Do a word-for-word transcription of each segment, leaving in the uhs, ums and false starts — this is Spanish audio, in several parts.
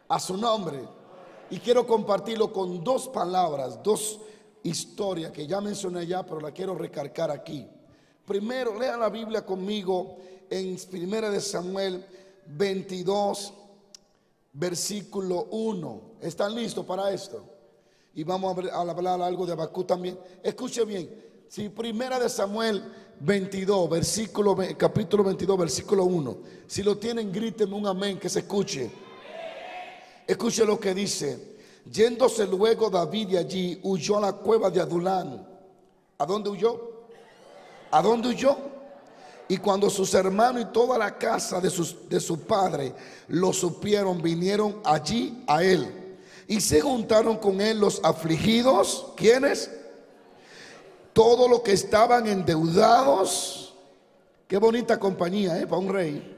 a su nombre. Y quiero compartirlo con dos palabras, dos historias que ya mencioné ya, pero la quiero recalcar aquí. Primero, lea la Biblia conmigo en Primera de Samuel veintidós, versículo uno. ¿Están listos para esto? Y vamos a hablar algo de Habacuc también. Escuche bien. Si Primera de Samuel veintidós, versículo, capítulo veintidós, versículo uno. Si lo tienen, grítenme un amén, que se escuche. Escuche lo que dice. Yéndose luego David de allí, huyó a la cueva de Adulán. ¿A dónde huyó? ¿A dónde huyó? Y cuando sus hermanos y toda la casa de, sus, de su padre lo supieron, vinieron allí a él. Y se juntaron con él los afligidos. ¿Quiénes? Todos los que estaban endeudados. Qué bonita compañía, ¿eh? Para un rey.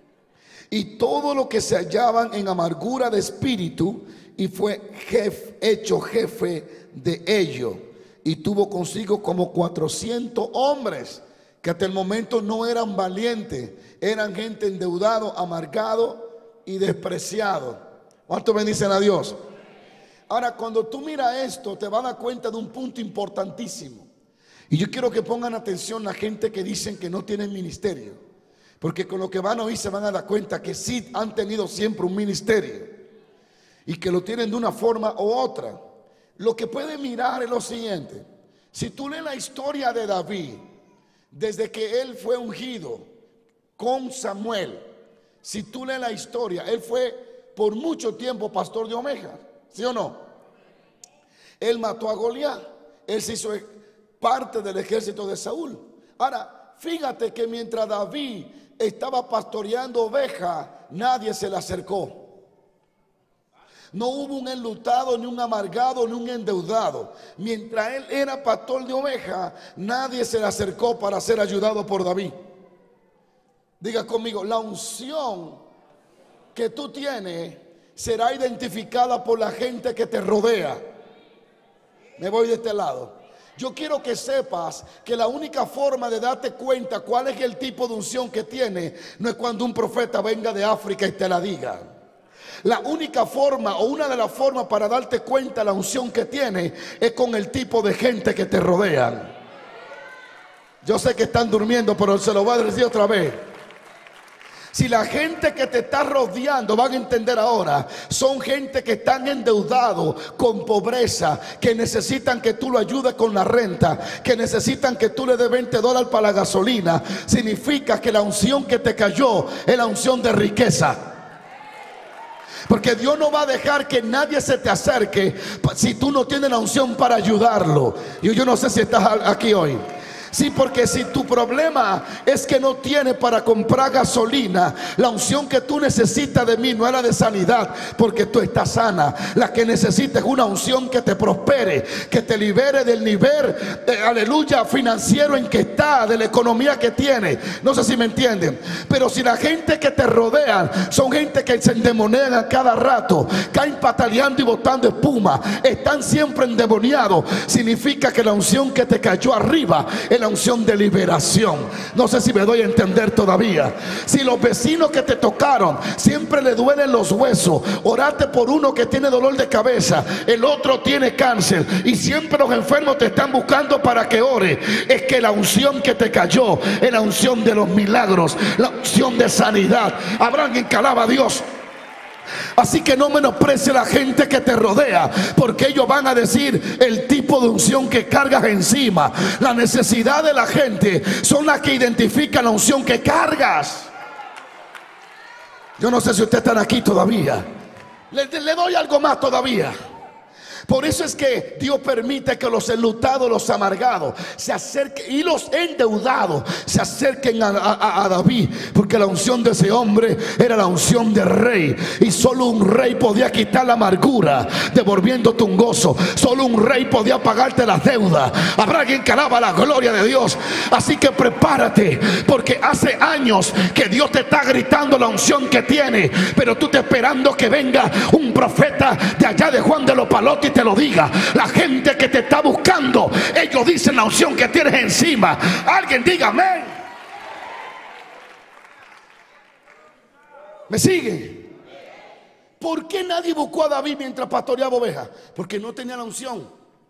Y todos los que se hallaban en amargura de espíritu. Y fue jefe, hecho jefe de ellos. Y tuvo consigo como cuatrocientos hombres que hasta el momento no eran valientes. Eran gente endeudado, amargado y despreciado. ¿Cuántos bendicen a Dios? Ahora, cuando tú miras esto, te vas a dar cuenta de un punto importantísimo. Y yo quiero que pongan atención la gente que dicen que no tienen ministerio, porque con lo que van a oír se van a dar cuenta que sí han tenido siempre un ministerio y que lo tienen de una forma u otra. Lo que puede mirar es lo siguiente. Si tú lees la historia de David, desde que él fue ungido con Samuel, si tú lees la historia, él fue por mucho tiempo pastor de ovejas, ¿sí o no? Él mató a Goliat, él se hizo parte del ejército de Saúl. Ahora, fíjate que mientras David estaba pastoreando ovejas, nadie se le acercó. No hubo un enlutado, ni un amargado, ni un endeudado. Mientras él era pastor de ovejas, nadie se le acercó para ser ayudado por David. Diga conmigo, la unción que tú tienes será identificada por la gente que te rodea. Me voy de este lado. Yo quiero que sepas que la única forma de darte cuenta cuál es el tipo de unción que tiene no es cuando un profeta venga de África y te la diga. La única forma o una de las formas para darte cuenta la unción que tiene es con el tipo de gente que te rodean. Yo sé que están durmiendo, pero se lo voy a decir otra vez. Si la gente que te está rodeando, van a entender ahora, son gente que están endeudados con pobreza, que necesitan que tú lo ayudes con la renta, que necesitan que tú le des veinte dólares para la gasolina, significa que la unción que te cayó es la unción de riqueza. Porque Dios no va a dejar que nadie se te acerque si tú no tienes la unción para ayudarlo. Yo, yo no sé si estás aquí hoy. Sí, porque si tu problema es que no tienes para comprar gasolina, la unción que tú necesitas de mí no es la de sanidad, porque tú estás sana. La que necesitas es una unción que te prospere, que te libere del nivel, de, aleluya, financiero en que está, de la economía que tiene. No sé si me entienden. Pero si la gente que te rodea son gente que se endemonian a cada rato, caen pataleando y botando espuma, están siempre endemoniados, significa que la unción que te cayó arriba es la unción de liberación. No sé si me doy a entender todavía. Si los vecinos que te tocaron siempre le duelen los huesos, orate por uno que tiene dolor de cabeza, el otro tiene cáncer y siempre los enfermos te están buscando para que ore, es que la unción que te cayó es la unción de los milagros, la unción de sanidad. Habrá alguien que alaba a Dios. Así que no menosprecie a la gente que te rodea, porque ellos van a decir el tipo de unción que cargas encima. La necesidad de la gente son las que identifican la unción que cargas. Yo no sé si ustedes están aquí todavía. Le, le doy algo más todavía. Por eso es que Dios permite que los enlutados, los amargados se acerquen, y los endeudados se acerquen a, a, a David, porque la unción de ese hombre era la unción de rey, y solo un rey podía quitar la amargura devolviéndote un gozo. Solo un rey podía pagarte las deudas. Habrá alguien que alaba la gloria de Dios. Así que prepárate, porque hace años que Dios te está gritando la unción que tiene, pero tú estás esperando que venga un profeta de allá de Juan de los Palotes te lo diga. La gente que te está buscando, ellos dicen la unción que tienes encima. Alguien diga amén. ¿Me sigue? ¿Por qué nadie buscó a David mientras pastoreaba ovejas? Porque no tenía la unción.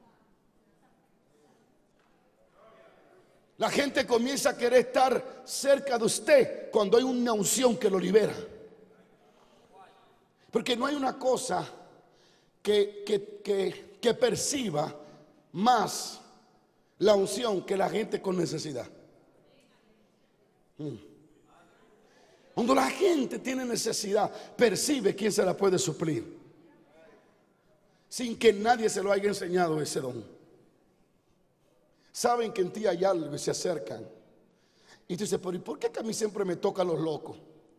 La gente comienza a querer estar cerca de usted cuando hay una unción que lo libera. Porque no hay una cosa que, que, que, que perciba más la unción que la gente con necesidad. Hmm. Cuando la gente tiene necesidad, percibe quién se la puede suplir, sin que nadie se lo haya enseñado ese don. Saben que en ti hay algo y se acercan. Y tú dices, pero ¿y por qué que a mí siempre me tocan los locos?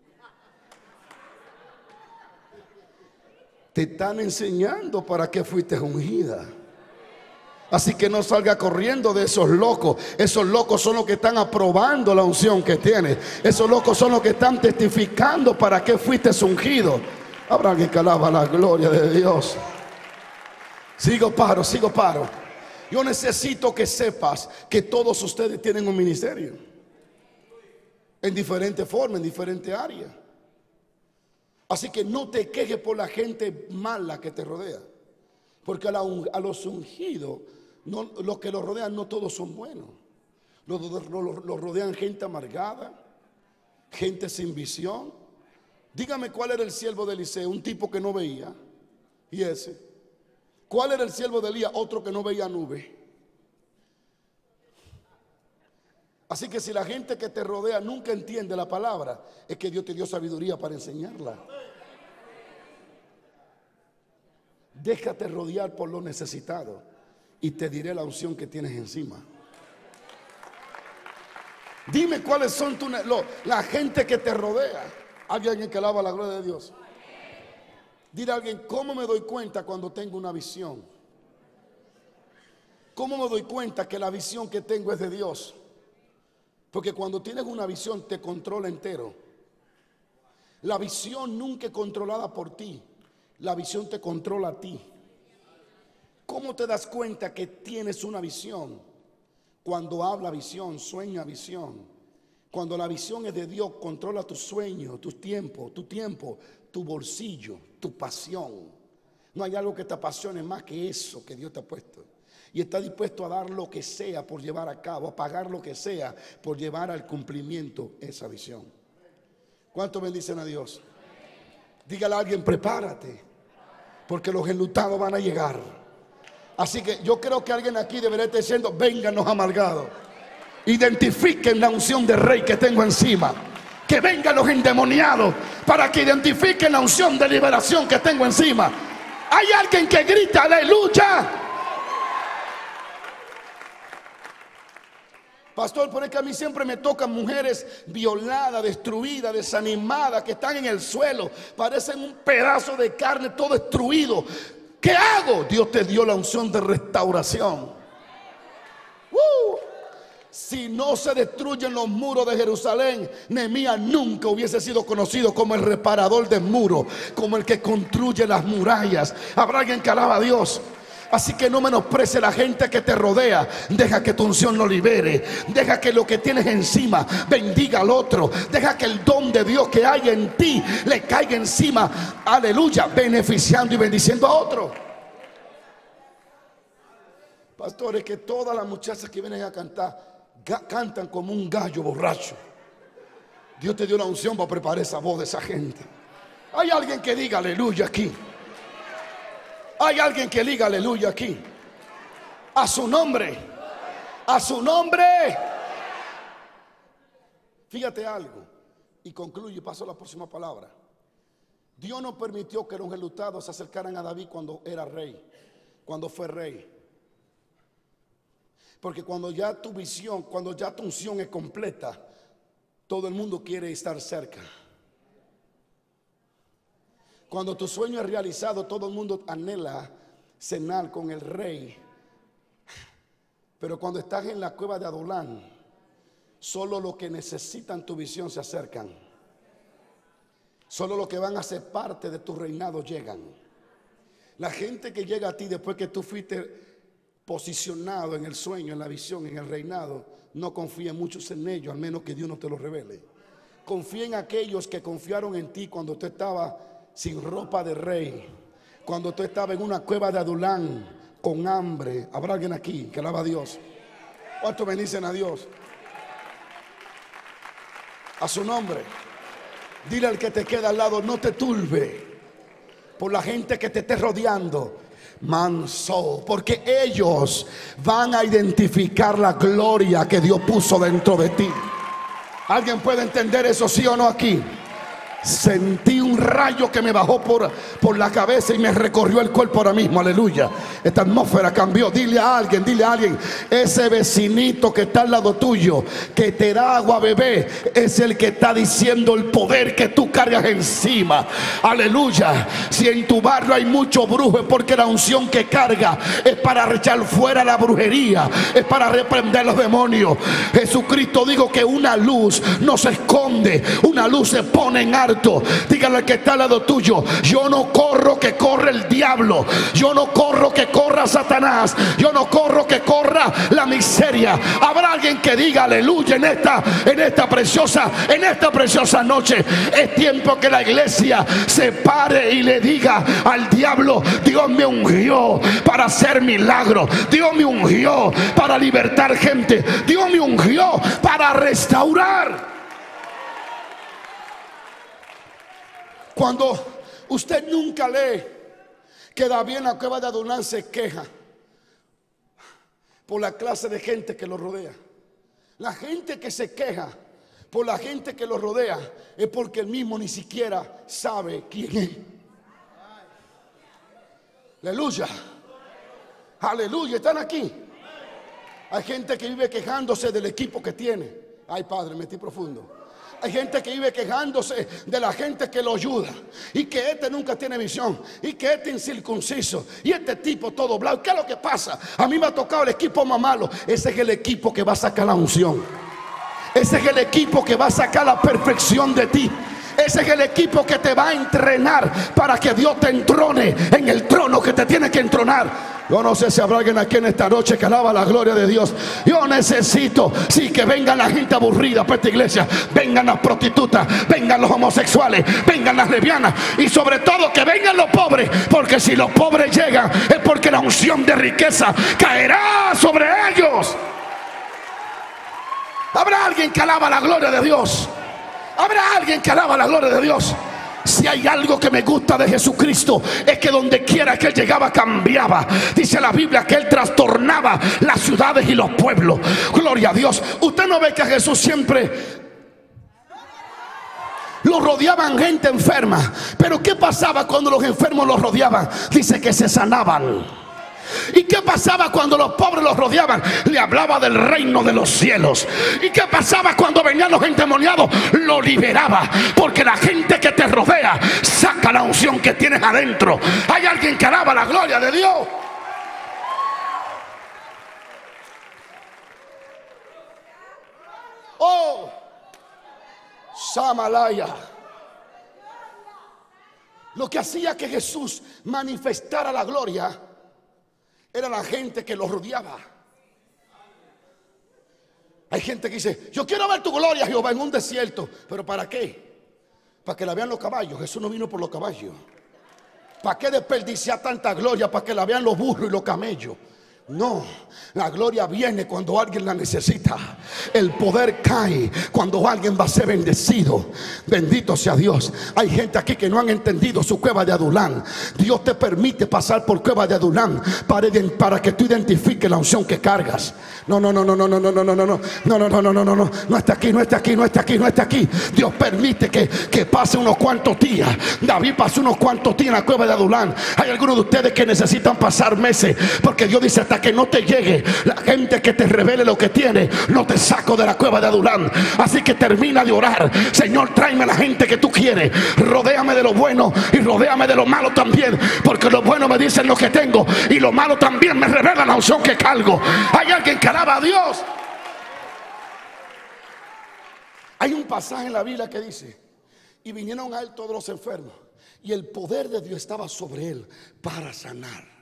Te están enseñando para qué fuiste ungida. Así que no salga corriendo de esos locos. Esos locos son los que están aprobando la unción que tienes. Esos locos son los que están testificando para qué fuiste ungido. Habrá alguien que alaba la gloria de Dios. Sigo paro, sigo paro. Yo necesito que sepas que todos ustedes tienen un ministerio, en diferente forma, en diferente área. Así que no te quejes por la gente mala que te rodea, porque a, la, a los ungidos, no, los que los rodean no todos son buenos. Los, los, los rodean gente amargada, gente sin visión. Dígame cuál era el siervo de Eliseo, un tipo que no veía. Y ese, ¿cuál era el siervo de Elías? Otro que no veía nube. Así que si la gente que te rodea nunca entiende la palabra, es que Dios te dio sabiduría para enseñarla. Déjate rodear por lo necesitado y te diré la unción que tienes encima. Dime cuáles son tu, lo, la gente que te rodea. Hay alguien que alaba la gloria de Dios. Dile a alguien, ¿cómo me doy cuenta cuando tengo una visión? ¿Cómo me doy cuenta que la visión que tengo es de Dios? Porque cuando tienes una visión te controla entero. La visión nunca es controlada por ti. La visión te controla a ti. ¿Cómo te das cuenta que tienes una visión? Cuando habla visión, sueña visión. Cuando la visión es de Dios, controla tu sueño, tu tiempo, tu tiempo, tu bolsillo, tu pasión. No hay algo que te apasione más que eso que Dios te ha puesto. Y está dispuesto a dar lo que sea por llevar a cabo, a pagar lo que sea por llevar al cumplimiento esa visión. ¿Cuántos bendicen a Dios? Dígale a alguien, prepárate, porque los enlutados van a llegar. Así que yo creo que alguien aquí debería estar diciendo, vengan los amargados. Identifiquen la unción de rey que tengo encima. Que vengan los endemoniados para que identifiquen la unción de liberación que tengo encima. Hay alguien que grita, aleluya. Pastor, por es que a mí siempre me tocan mujeres violadas, destruidas, desanimadas, que están en el suelo, parecen un pedazo de carne todo destruido. ¿Qué hago? Dios te dio la unción de restauración. ¡Uh! Si no se destruyen los muros de Jerusalén, Nehemías nunca hubiese sido conocido como el reparador de muros, como el que construye las murallas. Habrá alguien que alaba a Dios. Así que no menosprecie la gente que te rodea. Deja que tu unción lo libere. Deja que lo que tienes encima bendiga al otro. Deja que el don de Dios que hay en ti le caiga encima. Aleluya, beneficiando y bendiciendo a otro. Pastores, que todas las muchachas que vienen a cantar cantan como un gallo borracho. Dios te dio la unción para preparar esa voz de esa gente. Hay alguien que diga aleluya aquí. Hay alguien que diga aleluya aquí. A su nombre. A su nombre. Fíjate algo. Y concluyo y paso a la próxima palabra. Dios no permitió que los enlutados se acercaran a David cuando era rey. Cuando fue rey. Porque cuando ya tu visión, cuando ya tu unción es completa, todo el mundo quiere estar cerca. Cuando tu sueño es realizado, todo el mundo anhela cenar con el rey. Pero cuando estás en la cueva de Adulán, solo los que necesitan tu visión se acercan. Solo los que van a ser parte de tu reinado llegan. La gente que llega a ti después que tú fuiste posicionado en el sueño, en la visión, en el reinado, no confía muchos en ellos, al menos que Dios no te lo revele. Confía en aquellos que confiaron en ti cuando tú estabas sin ropa de rey, cuando tú estabas en una cueva de Adulán con hambre. ¿Habrá alguien aquí que alaba a Dios? ¿Cuántos bendicen a Dios? A su nombre. Dile al que te queda al lado: no te turbe por la gente que te esté rodeando. Manso, porque ellos van a identificar la gloria que Dios puso dentro de ti. ¿Alguien puede entender eso, sí o no aquí? Sentí un rayo que me bajó por, por la cabeza y me recorrió el cuerpo ahora mismo. Aleluya. Esta atmósfera cambió. Dile a alguien, dile a alguien: ese vecinito que está al lado tuyo, que te da agua a beber, es el que está diciendo el poder que tú cargas encima. Aleluya. Si en tu barrio hay mucho brujo, es porque la unción que carga es para echar fuera la brujería, es para reprender los demonios. Jesucristo dijo que una luz no se esconde, una luz se pone en alto. Dígale al que está al lado tuyo: yo no corro que corre el diablo, yo no corro que corra Satanás, yo no corro que corra la miseria. Habrá alguien que diga aleluya en esta, en esta preciosa, en esta preciosa noche. Es tiempo que la iglesia se pare y le diga al diablo: Dios me ungió para hacer milagros, Dios me ungió para libertar gente, Dios me ungió para restaurar. Cuando usted nunca lee que David en la cueva de Adulán se queja por la clase de gente que lo rodea. La gente que se queja por la gente que lo rodea es porque él mismo ni siquiera sabe quién es. Aleluya. Aleluya. ¿Están aquí? Hay gente que vive quejándose del equipo que tiene. Ay, padre, metí profundo. Hay gente que vive quejándose de la gente que lo ayuda, y que este nunca tiene visión, y que este incircunciso, y este tipo todo blanco. ¿Qué es lo que pasa? A mí me ha tocado el equipo más malo. Ese es el equipo que va a sacar la unción. Ese es el equipo que va a sacar la perfección de ti. Ese es el equipo que te va a entrenar para que Dios te entrone en el trono que te tiene que entronar. Yo no sé si habrá alguien aquí en esta noche que alaba la gloria de Dios. Yo necesito, sí, que venga la gente aburrida para esta iglesia. Vengan las prostitutas, vengan los homosexuales, vengan las lesbianas, y sobre todo que vengan los pobres. Porque si los pobres llegan es porque la unción de riqueza caerá sobre ellos. Habrá alguien que alaba la gloria de Dios. Habrá alguien que alaba la gloria de Dios. Si hay algo que me gusta de Jesucristo, es que donde quiera que él llegaba cambiaba. Dice la Biblia que él trastornaba las ciudades y los pueblos. Gloria a Dios. Usted no ve que a Jesús siempre lo rodeaban gente enferma. Pero ¿qué pasaba cuando los enfermos los rodeaban? Dice que se sanaban. ¿Y qué pasaba cuando los pobres los rodeaban? Le hablaba del reino de los cielos. ¿Y qué pasaba cuando venían los endemoniados? Lo liberaba. Porque la gente que te rodea saca la unción que tienes adentro. Hay alguien que alaba la gloria de Dios. Oh, Samalaya. Lo que hacía que Jesús manifestara la gloria era la gente que lo rodeaba. Hay gente que dice: yo quiero ver tu gloria, Jehová, en un desierto. ¿Pero para qué? Para que la vean los caballos. Jesús no vino por los caballos. ¿Para qué desperdiciar tanta gloria? Para que la vean los burros y los camellos. No, la gloria viene cuando alguien la necesita. El poder cae cuando alguien va a ser bendecido. Bendito sea Dios. Hay gente aquí que no han entendido su cueva de Adulán. Dios te permite pasar por cueva de Adulán para, para que tú identifiques la unción que cargas. No, no, no, no, no, no, no, no, no, no, no, no, no, no, no, no, no, no está aquí, no está aquí, no está aquí, no está aquí. Dios permite que, que pase unos cuantos días. David pasó unos cuantos días en la cueva de Adulán. Hay algunos de ustedes que necesitan pasar meses, porque Dios dice: hasta que no te llegue la gente que te revele lo que tiene, no te saco de la cueva de Adulán. Así que termina de orar: Señor, tráeme la gente que tú quieres. Rodéame de lo bueno y rodéame de lo malo también, porque lo bueno me dicen lo que tengo, y lo malo también me revela la unción que cargo. Hay alguien que alaba a Dios. Hay un pasaje en la Biblia que dice: y vinieron a él todos los enfermos, y el poder de Dios estaba sobre él para sanar.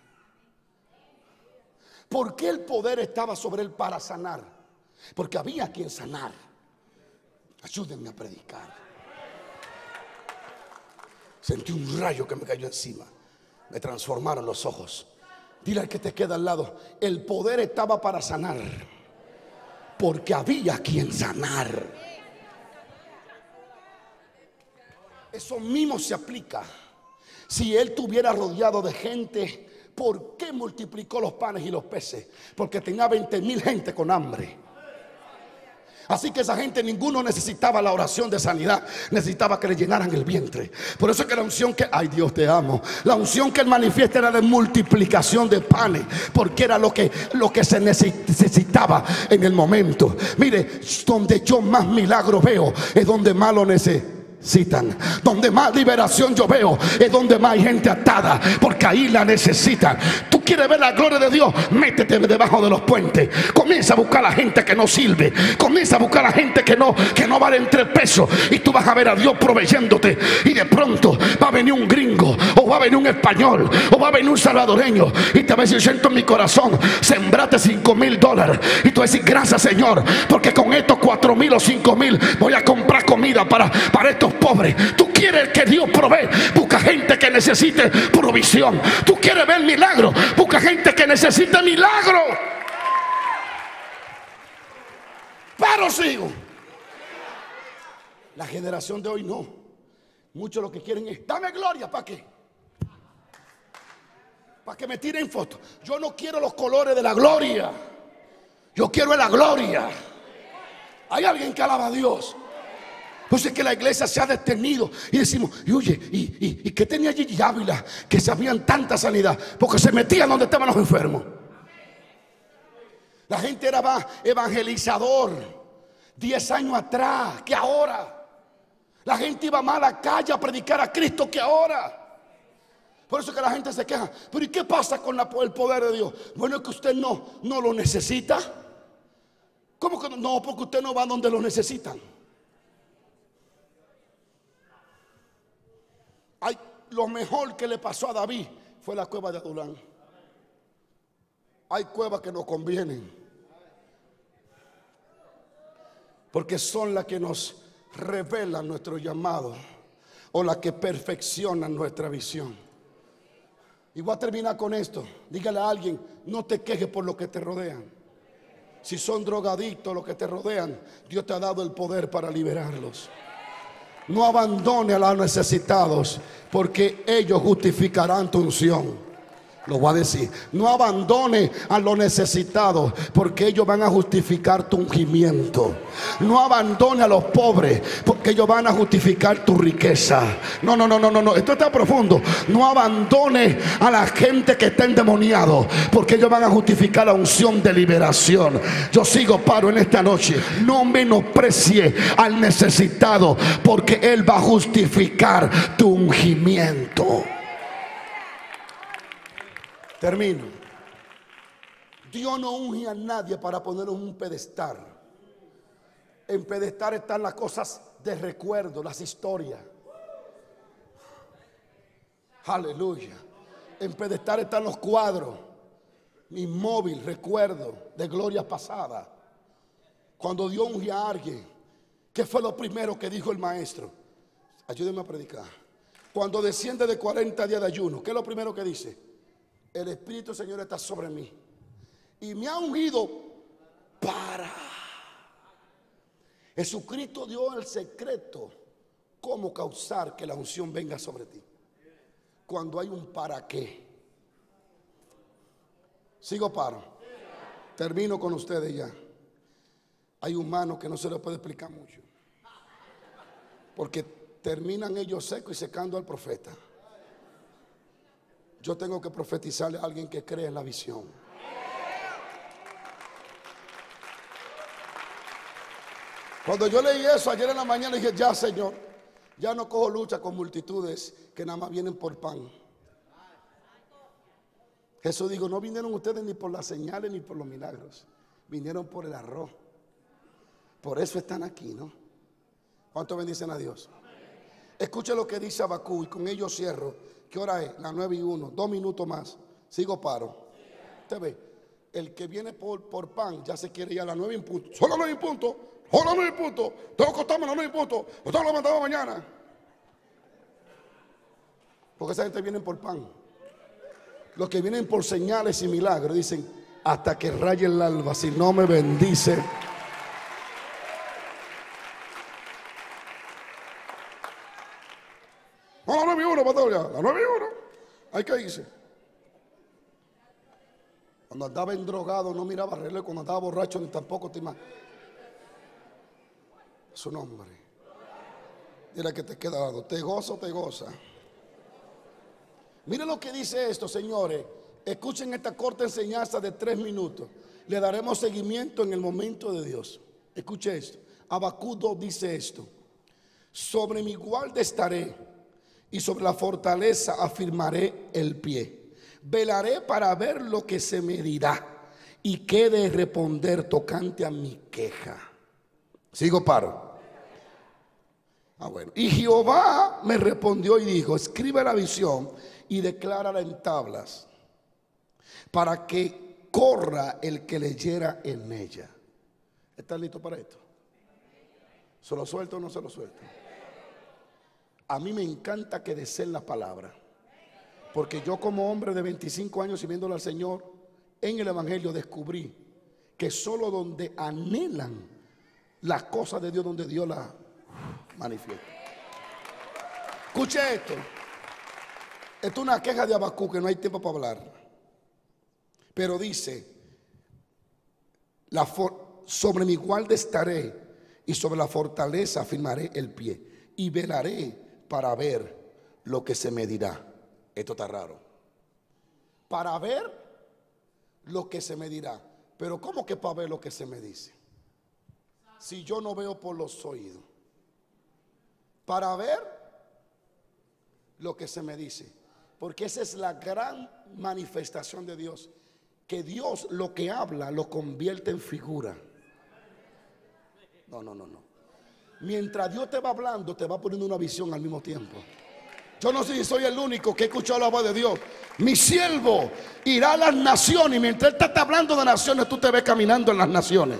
¿Por qué el poder estaba sobre él para sanar? Porque había quien sanar. Ayúdenme a predicar. Sentí un rayo que me cayó encima. Me transformaron los ojos. Dile al que te queda al lado: el poder estaba para sanar, porque había quien sanar. Eso mismo se aplica. Si él tuviera rodeado de gente, ¿por qué multiplicó los panes y los peces? Porque tenía veinte mil gente con hambre. Así que esa gente, ninguno necesitaba la oración de sanidad, necesitaba que le llenaran el vientre. Por eso es que la unción que, ay Dios te amo, la unción que él manifiesta era de multiplicación de panes, porque era lo que, lo que se necesitaba en el momento. Mire, donde yo más milagros veo es donde más lo necesitan. Donde más liberación yo veo es donde más hay gente atada, porque ahí la necesitan. Tú quieres ver la gloria de Dios, métete debajo de los puentes. Comienza a buscar a la gente que no sirve. Comienza a buscar a la gente que no, que no vale tres pesos. Y tú vas a ver a Dios proveyéndote. Y de pronto va a venir un gringo, o va a venir un español, o va a venir un salvadoreño, y te va a decir: siento en mi corazón, sembrate cinco mil dólares. Y tú vas a decir: gracias Señor, porque con estos cuatro mil o cinco mil voy a comprar comida para, para estos pobres. Tú quieres que Dios provee, busca gente que necesite provisión. Tú quieres ver milagros, busca gente que necesite milagro. Pero sigo. La generación de hoy no. Muchos lo que quieren es: dame gloria. ¿Para qué? Para que me tiren fotos. Yo no quiero los colores de la gloria, yo quiero la gloria. Hay alguien que alaba a Dios. Pues es que la iglesia se ha detenido y decimos: y oye, ¿y, y, y qué tenía Gigi Ávila que sabían tanta sanidad? Porque se metían donde estaban los enfermos. La gente era más evangelizador diez años atrás que ahora. La gente iba más a la calle a predicar a Cristo que ahora. Por eso que la gente se queja: pero ¿y qué pasa con la, el poder de Dios? Bueno, es que usted no, no lo necesita. ¿Cómo que no? No, porque usted no va donde lo necesitan. Ay, lo mejor que le pasó a David fue la cueva de Adulán. Hay cuevas que nos convienen, porque son las que nos revelan nuestro llamado, o las que perfeccionan nuestra visión. Y voy a terminar con esto. Dígale a alguien: no te quejes por lo que te rodean. Si son drogadictos los que te rodean, Dios te ha dado el poder para liberarlos. No abandone a los necesitados, porque ellos justificarán tu unción. Lo voy a decir: no abandone a los necesitados, porque ellos van a justificar tu ungimiento. No abandone a los pobres, porque ellos van a justificar tu riqueza. No, no, no, no, no, no. Esto está profundo. No abandone a la gente que está endemoniado, porque ellos van a justificar la unción de liberación. Yo sigo paro en esta noche. No menosprecie al necesitado, porque él va a justificar tu ungimiento. Termino. Dios no unge a nadie para ponerlo en un pedestal. En pedestal están las cosas de recuerdo, las historias. Aleluya. En pedestal están los cuadros, inmóvil, recuerdo de glorias pasadas. Cuando Dios unge a alguien, ¿qué fue lo primero que dijo el maestro? Ayúdenme a predicar. Cuando desciende de cuarenta días de ayuno, ¿qué es lo primero que dice? El Espíritu del Señor está sobre mí y me ha ungido para. Jesucristo dio el secreto cómo causar que la unción venga sobre ti. Cuando hay un para qué. Sigo paro. Termino con ustedes ya. Hay humanos que no se les puede explicar mucho, porque terminan ellos secos y secando al profeta. Yo tengo que profetizarle a alguien que cree en la visión. Cuando yo leí eso ayer en la mañana, dije: ya Señor, ya no cojo lucha con multitudes que nada más vienen por pan. Jesús dijo: no vinieron ustedes ni por las señales ni por los milagros, vinieron por el arroz. Por eso están aquí, ¿no? ¿Cuánto bendicen a Dios? Escuche lo que dice Habacuc, y con ello cierro. ¿Qué hora es? Las nueve y uno. Dos minutos más. Sigo paro. Usted ve, el que viene por, por pan ya se quiere ir a las nueve en punto. Son las nueve en punto. Son las nueve en punto. Tengo que acostarme a las nueve en punto. Usted lo mandaba mañana. Porque esa gente viene por pan. Los que vienen por señales y milagros dicen: hasta que raye el alba, si no me bendice. No, la nueve y uno, pastor, ya. La nueve y uno. Hay que irse. Cuando andaba endrogado no miraba reloj. Cuando andaba borracho ni tampoco te imaginas. Su nombre. Dile que te queda al lado. Te gozo, te goza. Mire lo que dice esto, señores. Escuchen esta corta enseñanza de tres minutos. Le daremos seguimiento en el momento de Dios. Escuche esto. Habacuc dos dice esto: sobre mi guarda estaré, y sobre la fortaleza afirmaré el pie. Velaré para ver lo que se me dirá, y qué de responder tocante a mi queja. Sigo, paro. Ah, bueno. Y Jehová me respondió y dijo: escribe la visión y declárala en tablas, para que corra el que leyera en ella. ¿Estás listo para esto? ¿Se lo suelto o no se lo suelto? A mí me encanta que deseen la palabra, porque yo, como hombre de veinticinco años sirviéndole al Señor, en el Evangelio descubrí que solo donde anhelan las cosas de Dios, donde Dios las manifiesta. Escuche esto. Esto es una queja de Habacuc que no hay tiempo para hablar. Pero dice: la sobre mi guarda estaré, y sobre la fortaleza afirmaré el pie, y velaré para ver lo que se me dirá. Esto está raro. Para ver lo que se me dirá. Pero ¿cómo que para ver lo que se me dice? Si yo no veo por los oídos. Para ver lo que se me dice. Porque esa es la gran manifestación de Dios. Que Dios lo que habla lo convierte en figura. No, no, no, no. Mientras Dios te va hablando, te va poniendo una visión al mismo tiempo. Yo no sé si soy el único que he escuchado la voz de Dios. Mi siervo irá a las naciones, y mientras Él te está hablando de naciones, tú te ves caminando en las naciones.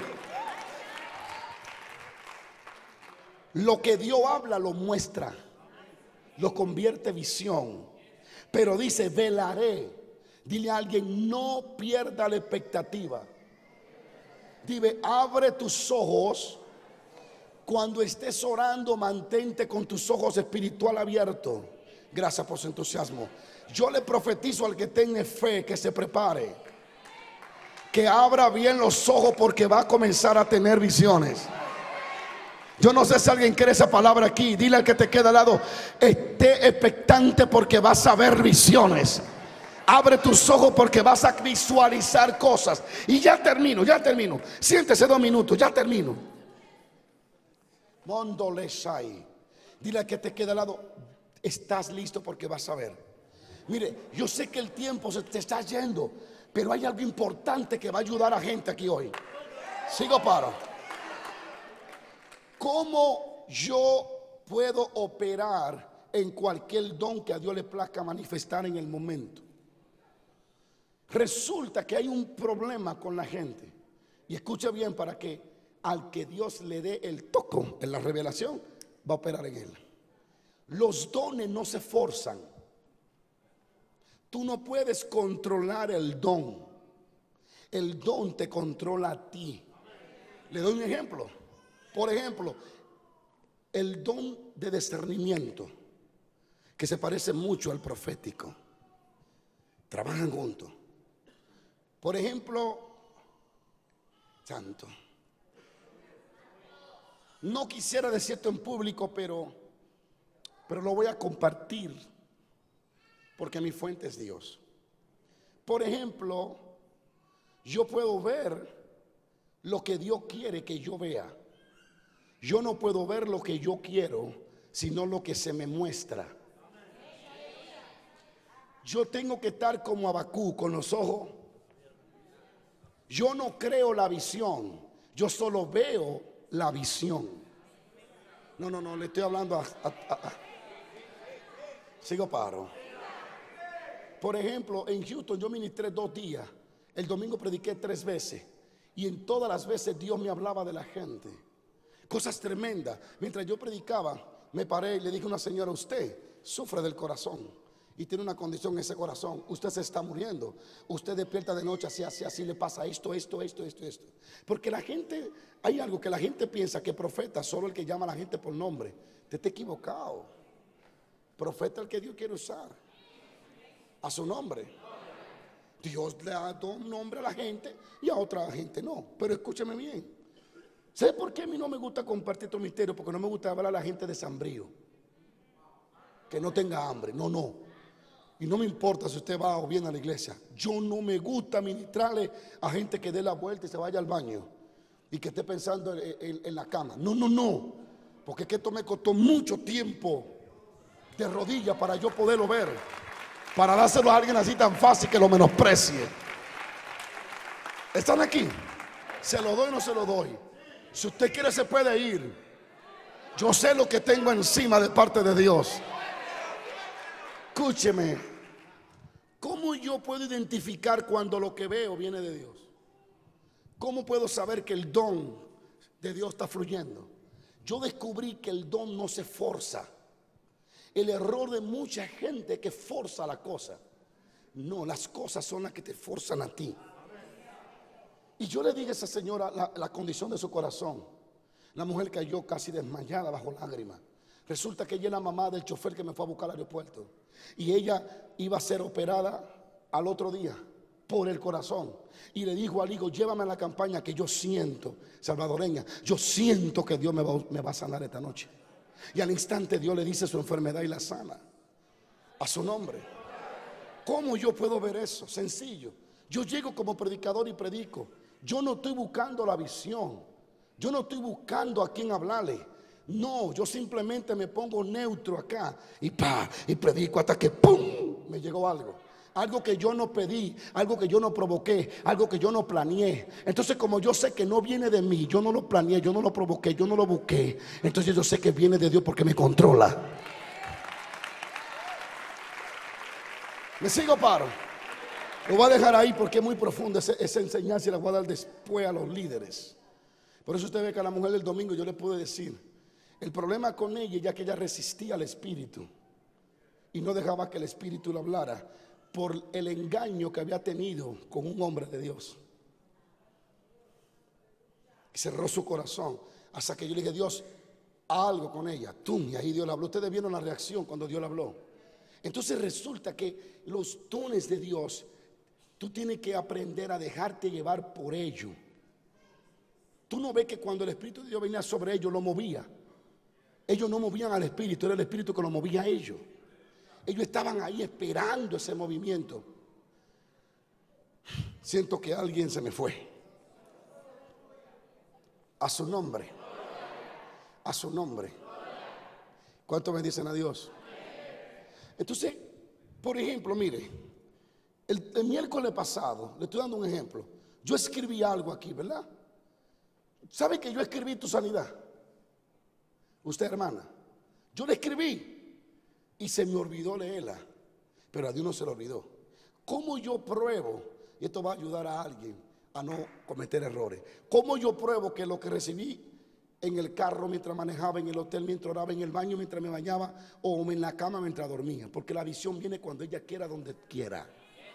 Lo que Dios habla lo muestra, lo convierte en visión. Pero dice: velaré. Dile a alguien: no pierda la expectativa. Dile: abre tus ojos. Cuando estés orando, mantente con tus ojos espiritual abiertos. Gracias por su entusiasmo. Yo le profetizo al que tiene fe que se prepare, que abra bien los ojos, porque va a comenzar a tener visiones. Yo no sé si alguien quiere esa palabra aquí. Dile al que te queda al lado: esté expectante, porque vas a ver visiones. Abre tus ojos, porque vas a visualizar cosas. Y ya termino, ya termino. Siéntese dos minutos, ya termino. Mondo Leshai. Dile al que te queda al lado: estás listo, porque vas a ver. Mire, yo sé que el tiempo se te está yendo, pero hay algo importante que va a ayudar a gente aquí hoy. Sigo, paro. ¿Cómo yo puedo operar en cualquier don que a Dios le plazca manifestar en el momento? Resulta que hay un problema con la gente. Y escucha bien, para que al que Dios le dé el toco en la revelación, va a operar en él. Los dones no se forzan. Tú no puedes controlar el don. El don te controla a ti. Le doy un ejemplo. Por ejemplo, el don de discernimiento, que se parece mucho al profético. Trabajan juntos. Por ejemplo, santo. No quisiera decirlo en público, pero, pero lo voy a compartir, porque mi fuente es Dios. Por ejemplo, yo puedo ver lo que Dios quiere que yo vea. Yo no puedo ver lo que yo quiero, sino lo que se me muestra. Yo tengo que estar como Habacuc, con los ojos. Yo no creo la visión, yo solo veo la visión. No, no, no, le estoy hablando a, a, a, a. Sigo, paro. Por ejemplo, en Houston yo ministré dos días. El domingo prediqué tres veces, y en todas las veces Dios me hablaba de la gente. Cosas tremendas. Mientras yo predicaba, me paré y le dije a una señora: usted sufre del corazón. y tiene una condición en ese corazón, usted se está muriendo. Usted despierta de noche, así, así, así le pasa esto, esto, esto, esto, esto. Porque la gente, hay algo que la gente piensa que profeta solo el que llama a la gente por nombre. Usted está equivocado. Profeta el que Dios quiere usar a su nombre. Dios le ha dado un nombre a la gente y a otra gente no. Pero escúcheme bien. ¿Sabe por qué a mí no me gusta compartir estos misterios? Porque no me gusta hablar a la gente de sambrío, que no tenga hambre. No, no. Y no me importa si usted va o viene a la iglesia. Yo no me gusta ministrarle a gente que dé la vuelta y se vaya al baño y que esté pensando en, en, en la cama. No, no, no. Porque es que esto me costó mucho tiempo de rodillas para yo poderlo ver, para dárselo a alguien así tan fácil que lo menosprecie. ¿Están aquí? ¿Se lo doy o no se lo doy? Si usted quiere se puede ir. Yo sé lo que tengo encima de parte de Dios. Escúcheme, ¿cómo yo puedo identificar cuando lo que veo viene de Dios? ¿Cómo puedo saber que el don de Dios está fluyendo? Yo descubrí que el don no se forza. El error de mucha gente que forza la cosa. No, las cosas son las que te forzan a ti. Y yo le dije a esa señora la, la condición de su corazón. La mujer cayó casi desmayada bajo lágrimas. Resulta que ella es la mamá del chofer que me fue a buscar al aeropuerto. Y ella iba a ser operada al otro día por el corazón. Y le dijo al hijo, llévame a la campaña que yo siento, salvadoreña, yo siento que Dios me va, me va a sanar esta noche. Y al instante Dios le dice su enfermedad y la sana. A su nombre. ¿Cómo yo puedo ver eso? Sencillo. Yo llego como predicador y predico. Yo no estoy buscando la visión. Yo no estoy buscando a quién hablarle. No, yo simplemente me pongo neutro acá y pa, y predico hasta que ¡pum! Me llegó algo. Algo que yo no pedí, algo que yo no provoqué, algo que yo no planeé. Entonces, como yo sé que no viene de mí, yo no lo planeé, yo no lo provoqué, yo no lo busqué, entonces yo sé que viene de Dios porque me controla. ¿Me sigo, paro? Lo voy a dejar ahí porque es muy profundo esa, esa enseñanza y la voy a dar después a los líderes. Por eso usted ve que a la mujer del domingo yo le pude decir, el problema con ella ya que ella resistía al espíritu y no dejaba que el espíritu le hablara por el engaño que había tenido con un hombre de Dios. Y cerró su corazón hasta que yo le dije, Dios, algo con ella. ¡Tum! Y ahí Dios le habló. Ustedes vieron la reacción cuando Dios le habló. Entonces resulta que los dones de Dios, tú tienes que aprender a dejarte llevar por ello. Tú no ves que cuando el Espíritu de Dios venía sobre ellos, lo movía. Ellos no movían al Espíritu, era el Espíritu que lo movía a ellos. Ellos estaban ahí esperando ese movimiento. Siento que alguien se me fue. A su nombre. A su nombre. ¿Cuántos bendicen a Dios? Entonces, por ejemplo, mire, el, el miércoles pasado, le estoy dando un ejemplo. Yo escribí algo aquí, ¿verdad? ¿Sabe que yo escribí tu sanidad? Usted, hermana, yo le escribí y se me olvidó leerla, pero a Dios no se le olvidó. ¿Cómo yo pruebo? Y esto va a ayudar a alguien a no cometer errores. ¿Cómo yo pruebo que lo que recibí en el carro mientras manejaba, en el hotel mientras oraba, en el baño mientras me bañaba o en la cama mientras dormía? Porque la visión viene cuando ella quiera, donde quiera.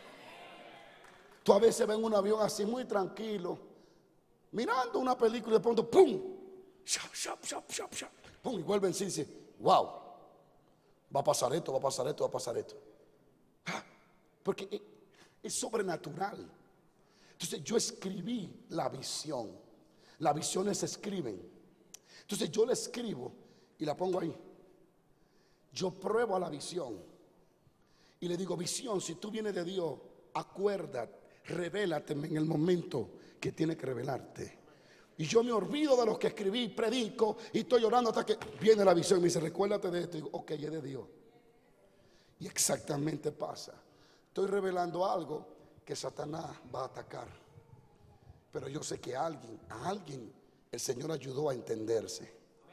Tú a veces ves en un avión así muy tranquilo, mirando una película y de pronto ¡pum! Shop, shop, shop, shop, shop. ¡Pum! Y vuelve en sí y dice, wow, va a pasar esto, va a pasar esto, va a pasar esto. Ah, porque es, es sobrenatural. Entonces yo escribí la visión. Las visiones se escriben. Entonces yo la escribo y la pongo ahí. Yo pruebo a la visión y le digo, visión, si tú vienes de Dios, acuérdate, revélate en el momento que tiene que revelarte. Y yo me olvido de lo que escribí, predico y estoy llorando hasta que viene la visión y me dice, recuérdate de esto. Y digo, ok, es de Dios. Y exactamente pasa. Estoy revelando algo que Satanás va a atacar. Pero yo sé que a alguien, a alguien el Señor ayudó a entenderse.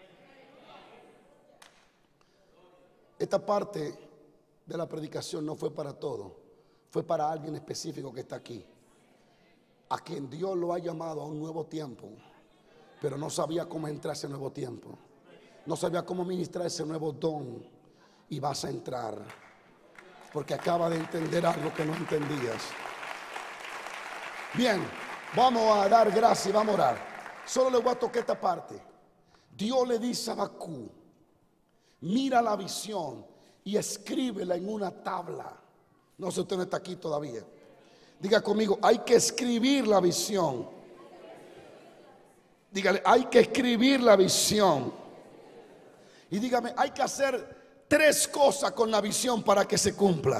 Esta parte de la predicación no fue para todo, fue para alguien específico que está aquí, a quien Dios lo ha llamado a un nuevo tiempo, pero no sabía cómo entrar a ese nuevo tiempo, no sabía cómo ministrar ese nuevo don, y vas a entrar. porque acaba de entender algo que no entendías. Bien, vamos a dar gracias y vamos a orar. Solo le voy a tocar esta parte. Dios le dice a Habacuc: mira la visión y escríbela en una tabla. No sé, usted no está aquí todavía. Diga conmigo: hay que escribir la visión. Dígale: hay que escribir la visión. Y dígame: hay que hacer tres cosas con la visión para que se cumpla.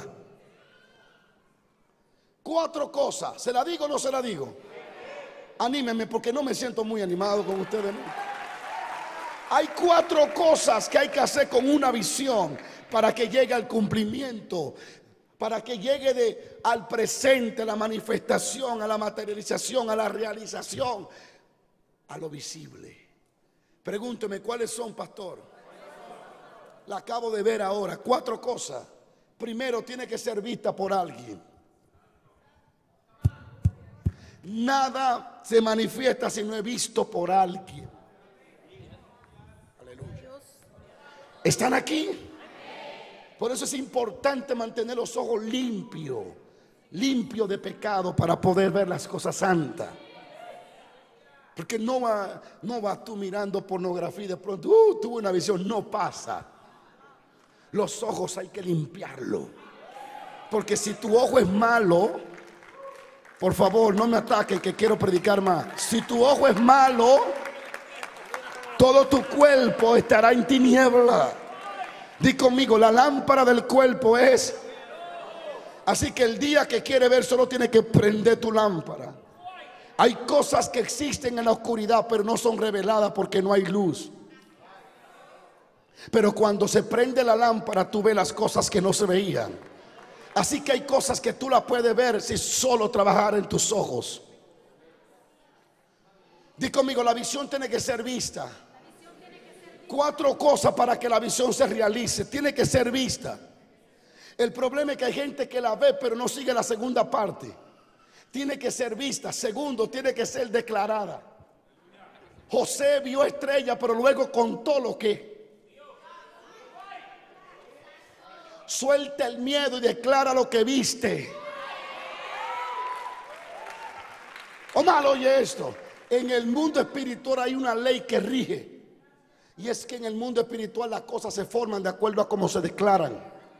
Cuatro cosas. ¿Se la digo o no se la digo? Anímeme, porque no me siento muy animado con ustedes, ¿no? Hay cuatro cosas que hay que hacer con una visión para que llegue al cumplimiento, para que llegue de, al presente, a la manifestación, a la materialización, a la realización, a lo visible. Pregúnteme: ¿cuáles son, pastor? La acabo de ver ahora. Cuatro cosas. Primero, tiene que ser vista por alguien. Nada se manifiesta si no es visto por alguien. Aleluya. ¿Están aquí? Por eso es importante mantener los ojos limpios, limpios de pecado, para poder ver las cosas santas. Porque no va, no va tú mirando pornografía y de pronto uh, tuve una visión. No pasa. Los ojos hay que limpiarlo. Porque si tu ojo es malo, por favor, no me ataquen, que quiero predicar más. Si tu ojo es malo, todo tu cuerpo estará en tiniebla. Di conmigo: la lámpara del cuerpo es. Así que el día que quiere ver, solo tiene que prender tu lámpara. Hay cosas que existen en la oscuridad, pero no son reveladas porque no hay luz. Pero cuando se prende la lámpara, tú ves las cosas que no se veían. Así que hay cosas que tú las puedes ver si solo trabajar en tus ojos. Di conmigo: la visión tiene que ser vista. Cuatro cosas para que la visión se realice. Tiene que ser vista. El problema es que hay gente que la ve pero no sigue la segunda parte. Tiene que ser vista. Segundo, tiene que ser declarada. José vio estrella, pero luego contó lo que. Suelta el miedo y declara lo que viste. Omar, oye esto. En el mundo espiritual hay una ley que rige. Y es que en el mundo espiritual las cosas se forman de acuerdo a cómo se declaran.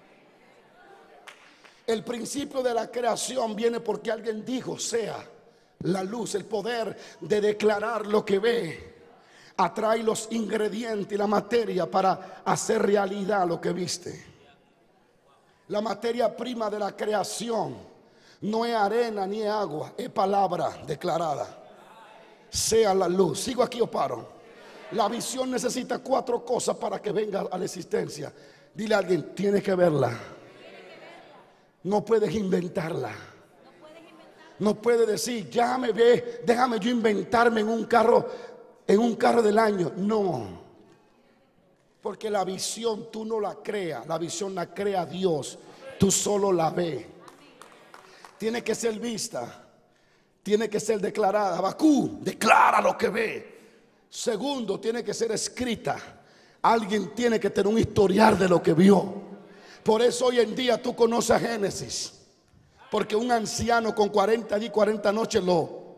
El principio de la creación viene porque alguien dijo: sea la luz. El poder de declarar lo que ve atrae los ingredientes y la materia para hacer realidad lo que viste. La materia prima de la creación no es arena ni es agua, es palabra declarada. Sea la luz. ¿Sigo aquí o paro? La visión necesita cuatro cosas para que venga a la existencia. Dile a alguien: tienes que verla. No puedes inventarla. No puedes decir: ya me ve, déjame yo inventarme en un carro, en un carro del año. No. Porque la visión tú no la creas, la visión la crea Dios. Tú solo la ves. Tiene que ser vista. Tiene que ser declarada. Habacuc declara lo que ve. Segundo, tiene que ser escrita. Alguien tiene que tener un historial de lo que vio. Por eso hoy en día tú conoces a Génesis. Porque un anciano con cuarenta días y cuarenta noches lo...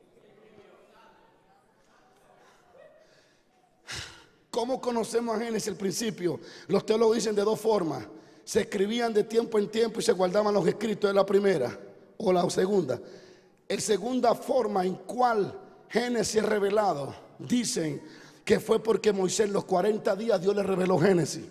¿Cómo conocemos a Génesis al principio? Los teólogos dicen de dos formas. Se escribían de tiempo en tiempo y se guardaban los escritos de la primera o la segunda. La segunda forma en cual Génesis es revelado, dicen que fue porque Moisés los cuarenta días Dios le reveló Génesis.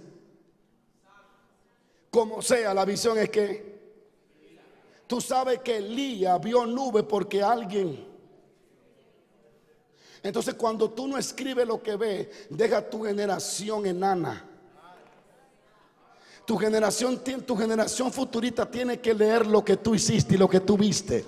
Como sea, la visión es que tú sabes que Elías vio nube porque alguien... Entonces cuando tú no escribes lo que ves, deja tu generación enana. Tu generación, tu generación futurista tiene que leer lo que tú hiciste y lo que tú viste.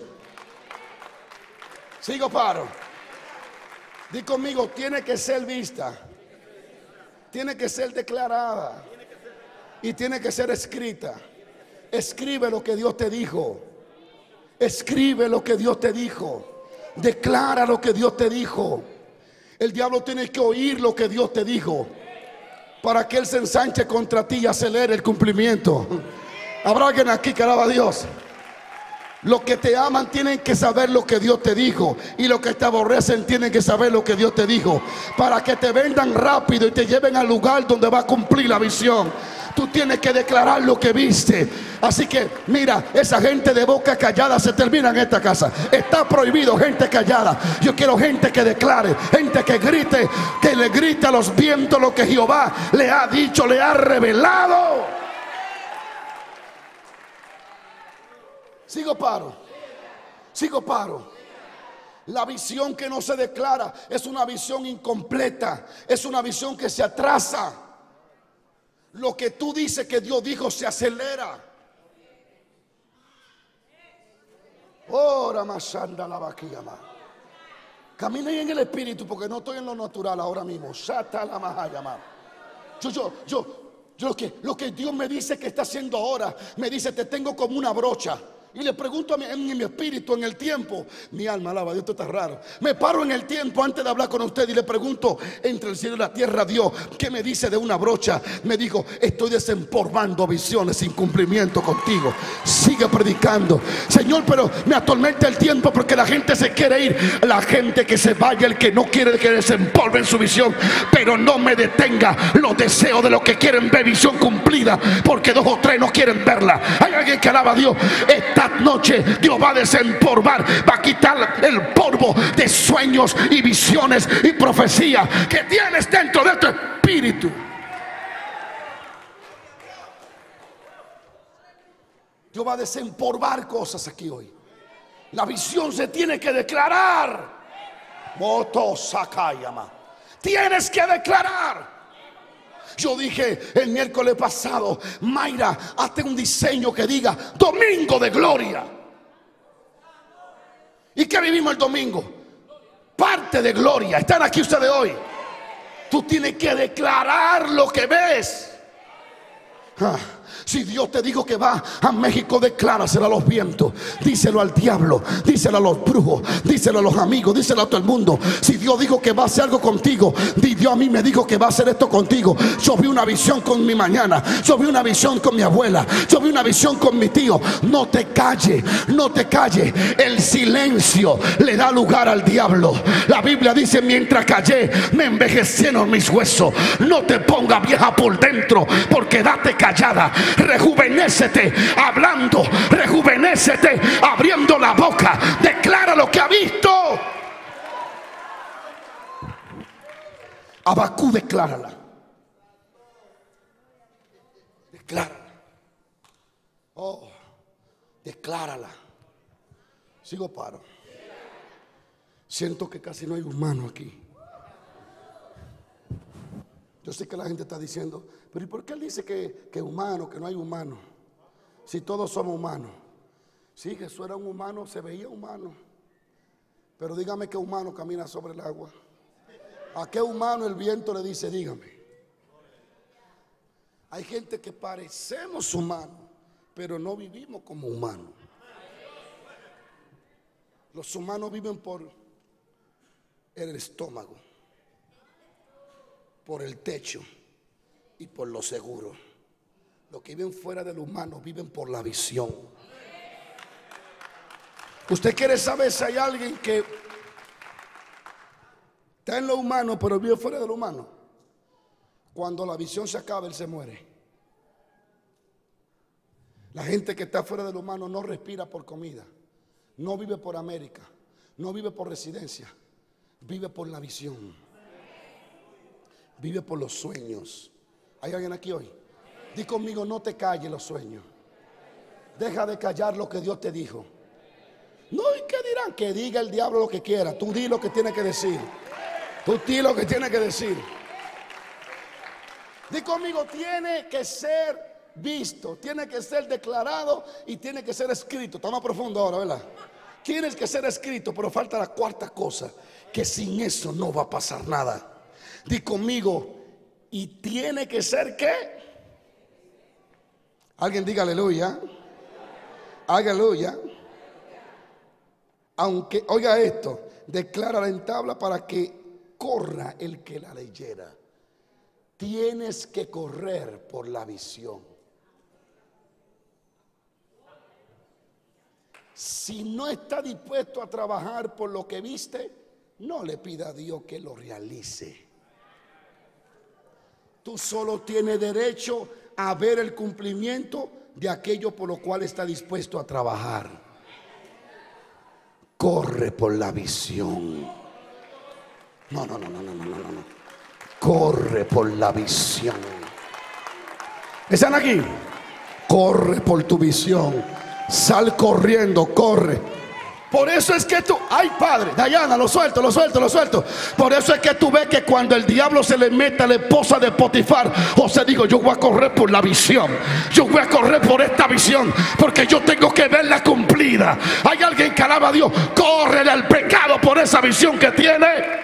Sigo, paro. Di conmigo: tiene que ser vista, tiene que ser declarada y tiene que ser escrita. Escribe lo que Dios te dijo. Escribe lo que Dios te dijo. Declara lo que Dios te dijo. El diablo tiene que oír lo que Dios te dijo para que él se ensanche contra ti y acelere el cumplimiento. Habrá alguien aquí que alaba a Dios. Los que te aman tienen que saber lo que Dios te dijo, y los que te aborrecen tienen que saber lo que Dios te dijo, para que te vendan rápido y te lleven al lugar donde va a cumplir la visión. Tú tienes que declarar lo que viste. Así que mira, esa gente de boca callada se termina en esta casa. Está prohibido gente callada. Yo quiero gente que declare, gente que grite, que le grite a los vientos lo que Jehová le ha dicho, le ha revelado. Sigo paro, sigo paro. La visión que no se declara es una visión incompleta, es una visión que se atrasa. Lo que tú dices que Dios dijo se acelera. Ora mashanda la vaquilla. Caminen en el espíritu, porque no estoy en lo natural ahora mismo. Shata la mahayama. Yo, yo, yo, yo lo que, lo que Dios me dice que está haciendo ahora, me dice: te tengo como una brocha. Y le pregunto a mi, en mi espíritu, en el tiempo, mi alma alaba a Dios. Esto está raro. Me paro en el tiempo antes de hablar con usted y le pregunto: entre el cielo y la tierra, Dios, ¿qué me dice de una brocha? Me dijo: estoy desempolvando visiones sin cumplimiento contigo. Sigue predicando, Señor, pero me atormenta el tiempo porque la gente se quiere ir. La gente que se vaya, el que no quiere que desempolven su visión. Pero no me detenga los deseos de los que quieren ver visión cumplida, porque dos o tres no quieren verla. Hay alguien que alaba a Dios. Esta noche Dios va a desempolvar, va a quitar el polvo de sueños y visiones y profecía que tienes dentro de tu espíritu. Dios va a desempolvar cosas aquí hoy. La visión se tiene que declarar. Moto Sakayama. Tienes que declarar. Yo dije el miércoles pasado: Mayra, hazte un diseño que diga Domingo de Gloria. ¿Y qué vivimos el domingo? Parte de gloria. Están aquí ustedes hoy. Tú tienes que declarar lo que ves. Ah. Si Dios te dijo que va a México, decláraselo a los vientos, díselo al diablo, díselo a los brujos, díselo a los amigos, díselo a todo el mundo. Si Dios dijo que va a hacer algo contigo, di: Dios a mí me dijo que va a hacer esto contigo. Yo vi una visión con mi mañana, yo vi una visión con mi abuela, yo vi una visión con mi tío. No te calles, no te calles. El silencio le da lugar al diablo. La Biblia dice: mientras callé, me envejecieron mis huesos. No te pongas vieja por dentro, porque date callada. Rejuvenécete hablando, rejuvenécete abriendo la boca. Declara lo que ha visto. Abacú, declárala. Declárala. Oh, declárala. Sigo paro. Siento que casi no hay humano aquí. Yo sé que la gente está diciendo: pero ¿y por qué él dice que, que humano, que no hay humano? Si todos somos humanos. Sí, Jesús era un humano, se veía humano. Pero dígame, ¿qué humano camina sobre el agua? ¿A qué humano el viento le dice dígame? Hay gente que parecemos humanos, pero no vivimos como humanos. Los humanos viven por el estómago, por el techo y por lo seguro. Los que viven fuera del humano viven por la visión. Usted quiere saber si hay alguien que está en lo humano pero vive fuera del humano. Cuando la visión se acaba, él se muere. La gente que está fuera del humano no respira por comida, no vive por América, no vive por residencia, vive por la visión. Vive por los sueños. ¿Hay alguien aquí hoy? Di conmigo: no te calles los sueños. Deja de callar lo que Dios te dijo. No, ¿y qué dirán? Que diga el diablo lo que quiera. Tú di lo que tiene que decir. Tú di lo que tiene que decir. Di conmigo: tiene que ser visto, tiene que ser declarado y tiene que ser escrito. Está más profundo ahora, ¿verdad? Tiene que ser escrito, pero falta la cuarta cosa, que sin eso no va a pasar nada. Di conmigo: y tiene que ser ¿qué? Alguien diga aleluya. Aleluya. Aunque, oiga esto: declara en tabla para que corra el que la leyera. Tienes que correr por la visión. Si no está dispuesto a trabajar por lo que viste, no le pida a Dios que lo realice. Tú solo tienes derecho a ver el cumplimiento de aquello por lo cual está dispuesto a trabajar. Corre por la visión. No, no, no, no, no, no, no, no. Corre por la visión. ¿Están aquí? Corre por tu visión. Sal corriendo, corre. Por eso es que tú, ay padre, Dayana, lo suelto, lo suelto, lo suelto. Por eso es que tú ves que cuando el diablo se le mete a la esposa de Potifar, José dijo: yo voy a correr por la visión. Yo voy a correr por esta visión, porque yo tengo que verla cumplida. Hay alguien que alaba a Dios. Córrele al pecado por esa visión que tiene.